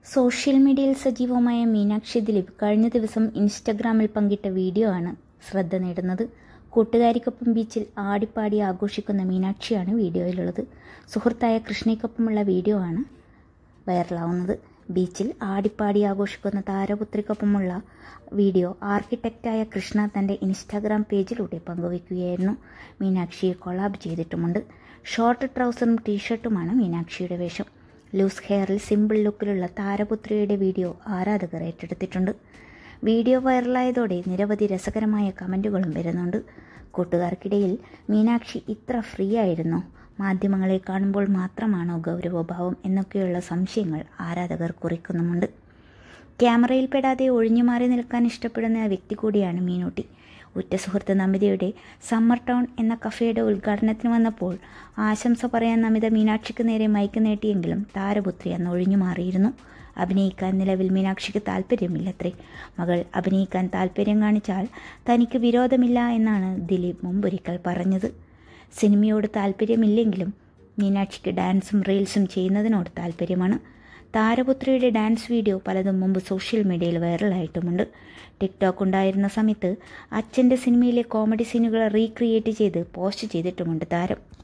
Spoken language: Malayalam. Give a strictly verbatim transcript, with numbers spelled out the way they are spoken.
സോഷ്യൽ മീഡിയയിൽ സജീവമായ മീനാക്ഷി ദിലീപ് കഴിഞ്ഞ ദിവസം ഇൻസ്റ്റഗ്രാമിൽ പങ്കിട്ട വീഡിയോ ആണ് ശ്രദ്ധ നേടുന്നത്. കൂട്ടുകാരിക്കൊപ്പം ബീച്ചിൽ ആടിപ്പാടി ആഘോഷിക്കുന്ന മീനാക്ഷിയാണ് വീഡിയോയിലുള്ളത്. സുഹൃത്തായ കൃഷ്ണയ്ക്കൊപ്പമുള്ള വീഡിയോ ആണ് വൈറലാവുന്നത്. ബീച്ചിൽ ആടിപ്പാടി ആഘോഷിക്കുന്ന താരപുത്രിക്കൊപ്പമുള്ള വീഡിയോ ആർക്കിടെക്റ്റായ കൃഷ്ണ തൻ്റെ ഇൻസ്റ്റാഗ്രാം പേജിലൂടെ പങ്കുവയ്ക്കുകയായിരുന്നു. മീനാക്ഷിയെ കൊളാബ് ചെയ്തിട്ടുമുണ്ട്. ഷോർട്ട് ട്രൗസറും ടീഷർട്ടുമാണ് മീനാക്ഷിയുടെ വേഷം. ലൂസ് ഹെയറിൽ സിമ്പിൾ ലുക്കിലുള്ള താരപുത്രിയുടെ വീഡിയോ ആരാധകർ ഏറ്റെടുത്തിട്ടുണ്ട്. വീഡിയോ വൈറലായതോടെ നിരവധി രസകരമായ കമൻറ്റുകളും വരുന്നുണ്ട്. കൂട്ടുകാർക്കിടയിൽ മീനാക്ഷി ഇത്ര ഫ്രീ ആയിരുന്നോ, മാധ്യമങ്ങളെ കാണുമ്പോൾ മാത്രമാണോ ഗൗരവഭാവം എന്നൊക്കെയുള്ള സംശയങ്ങൾ ആരാധകർ കുറിക്കുന്നുമുണ്ട്. ക്യാമറയിൽ പെടാതെ ഒഴിഞ്ഞുമാറി നിൽക്കാൻ ഇഷ്ടപ്പെടുന്ന വ്യക്തി കൂടിയാണ് മീനൂട്ടി. ഉറ്റ സുഹൃത്ത് നമിതയുടെ സമ്മർ ടൗൺ എന്ന കഫേയുടെ ഉദ്ഘാടനത്തിന് വന്നപ്പോൾ ആശംസ പറയാൻ നമിത മീനാക്ഷിക്ക് നേരെ മൈക്ക് നീട്ടിയെങ്കിലും താരപുത്രി അന്ന് ഒഴിഞ്ഞു മാറിയിരുന്നു. അഭിനയിക്കാൻ നിലവിൽ മീനാക്ഷിക്ക് താല്പര്യമില്ലത്രേ. മകൾ അഭിനയിക്കാൻ താല്പര്യം കാണിച്ചാൽ തനിക്ക് വിരോധമില്ല എന്നാണ് ദിലീപ് മുമ്പൊരിക്കൽ പറഞ്ഞത്. സിനിമയോട് താല്പര്യമില്ലെങ്കിലും മീനാക്ഷിക്ക് ഡാൻസും റീൽസും ചെയ്യുന്നതിനോട് താല്പര്യമാണ്. താരപുത്രിയുടെ ഡാൻസ് വീഡിയോ പലതും മുമ്പ് സോഷ്യൽ മീഡിയയിൽ വൈറലായിട്ടുമുണ്ട്. ടിക്ടോക്ക് ഉണ്ടായിരുന്ന സമയത്ത് അച്ഛൻ്റെ സിനിമയിലെ കോമഡി സീനുകൾ റീക്രിയേറ്റ് ചെയ്ത് പോസ്റ്റ് ചെയ്തിട്ടുമുണ്ട് താരം.